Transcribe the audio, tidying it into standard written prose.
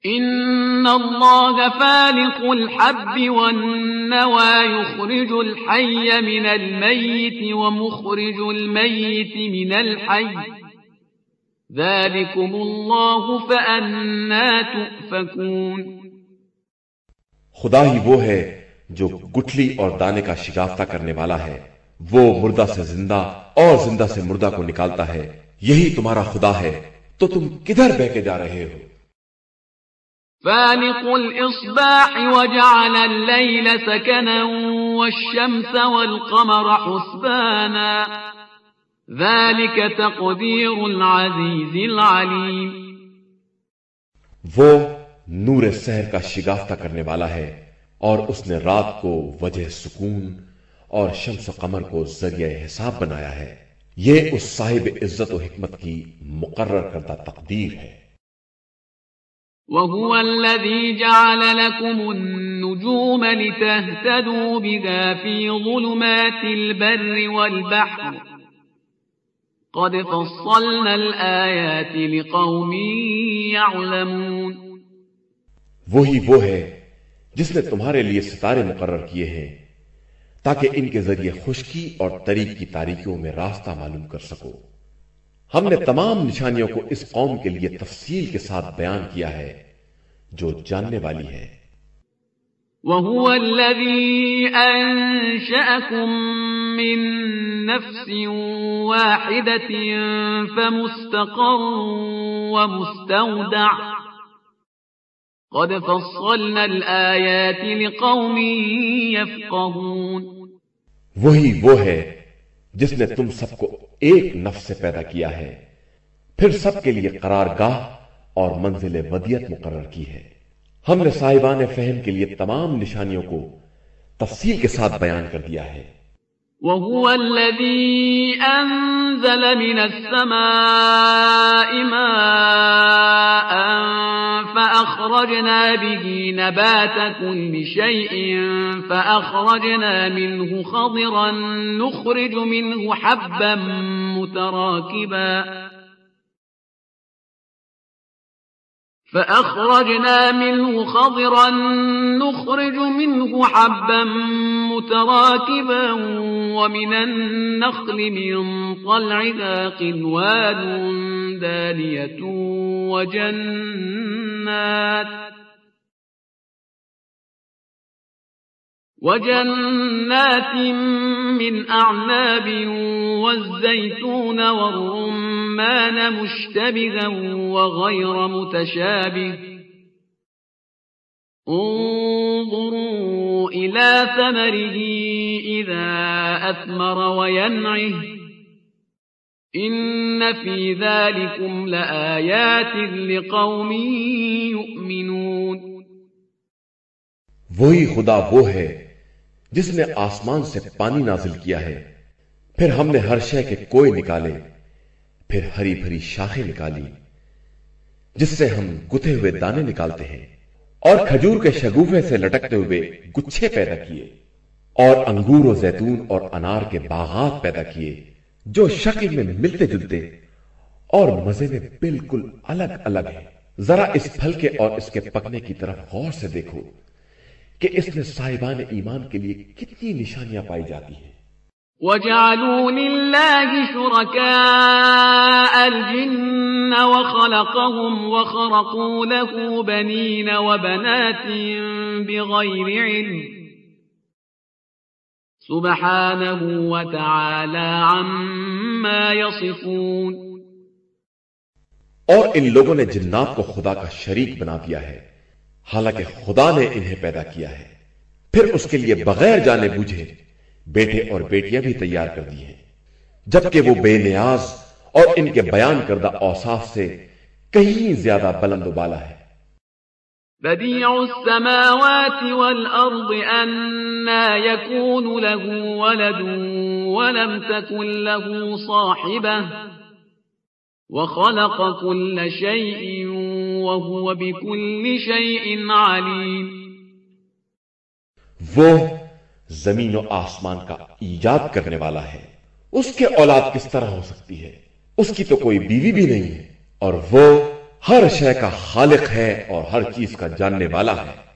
إن الله فالق الحب والنوى يخرج الحي من الميت ومخرج الميت من الحي ذلكم الله فأنا تؤفكون۔ خدا ہی وہ ہے جو گٹھلی اور دانے کا شگافتہ کرنے والا ہے، وہ مردہ سے زندہ اور زندہ سے مردہ کو نکالتا ہے، یہی تمہارا خدا ہے، تو تم کدھر بہ کے جا رہے ہو؟ فالق الإصباح وجعل الليل سكنا والشمس والقمر حسبانا ذلك تقدير العزيز العليم۔ وہ نور سحر کا شگافتہ کرنے والا ہے، اور اس نے رات کو وجہ سکون اور شمس و قمر کو ذریعہ حساب بنایا ہے، یہ اس صاحب عزت و حکمت کی مقرر کردہ تقدیر ہے۔ وهو الذي جعل لكم النجوم لتهتدوا بها في ظلمات البر والبحر قد فصلنا الآيات لقوم يعلمون۔ وہی وہ ہے جس نے تمہارے لیے ستارے مقرر کیے ہیں تاکہ ان کے ذریعے خشکی اور طریق کی تاریکیوں میں راستہ معلوم کر سکو۔ ہم نے تمام نشانیوں کو اس قوم کے لیے تفصیل کے ساتھ بیان کیا ہے جو جاننے والی ہے۔ وَهُوَ الَّذِي أَنشَأَكُم مِّن نَّفْسٍ وَاحِدَةٍ فَمُسْتَقَرٌّ وَمُسْتَوْدَعٌ قَدْ فَصَّلْنَا الْآيَاتِ لِقَوْمٍ يَفْقَهُونَ۔ وہی وہ ہے جس نے تم سب کو ایک نفس سے پیدا کیا ہے، پھر سب کے لیے قرار گاہ اور منزل ودیت مقرر کی ہے۔ ہم نے صاحبان فہم کے لیے تمام نشانیوں کو تفصیل کے ساتھ بیان کر دیا ہے۔ وَهُوَ الَّذِي أَنزَلَ مِنَ السَّمَاءِ مَاءً فَأَخْرَجْنَا بِهِ نَبَاتَ كُلِّ شَيْءٍ فَأَخْرَجْنَا مِنْهُ خَضِرًا نُخْرِجُ مِنْهُ حَبًّا مُتَرَاكِبًا ومن النخل من طلعها قنوان دانية وجنات من أعناب والزيتون والرمان مشتبها وغير متشابه انظروا إلى ثمره إذا أثمر وينعه إن في ذلكم لآيات لقوم يؤمنون۔ وہی خدا وہ ہے جس نے آسمان سے پانی نازل کیا ہے، پھر ہم نے ہر شے کے کوئے نکالے، پھر ہری بھری شاخیں نکالی جس سے ہم گتھے ہوئے دانے نکالتے ہیں، اور کھجور کے شگوفے سے لٹکتے ہوئے گچھے پیدا کیے، اور انگور و زیتون اور انار کے باغات پیدا کیے جو شکل میں ملتے جلتے اور مزے میں بالکل الگ الگ ہیں۔ ذرا اس پھل کے اور اس کے پکنے کی طرف غور سے دیکھو کہ اس میں صاحبان ایمان کے لیے کتنی نشانیاں پائی جاتی ہیں۔ وَجَعَلُوا لِلَّهِ شُرَكَاءَ الْجِنَّ وَخَلَقَهُمْ وَخَرَقُوا لَهُ بَنِينَ وَبَنَاتٍ بِغَيْرِ عِلْمٍ سُبْحَانَهُ وَتَعَالَى عَمَّا يَصِفُونَ۔ اور ان لوگوں نے جنات کو خدا کا شریک بنا دیا ہے، حالانکہ خدا نے انہیں پیدا کیا ہے، پھر اس کے لیے بغیر جانے بوجھے بیٹے اور بیٹیاں بھی تیار کر دی ہیں، جبکہ وہ بے نیاز اور ان کے بیان کردہ اوصاف سے کہیں زیادہ بلند و بالا ہے۔ بديع السماوات والأرض أنى يكون له ولد ولم تكن له صاحبة وخلق كل شيء وهو بكل شيء عليم۔ وہ زمین و آسمان کا ایجاد کرنے والا ہے، اس کے اولاد کس طرح ہو سکتی ہے؟ اس کی تو کوئی بیوی بھی نہیں ہے، اور وہ ہر شے کا خالق ہے اور ہر چیز کا جاننے والا ہے۔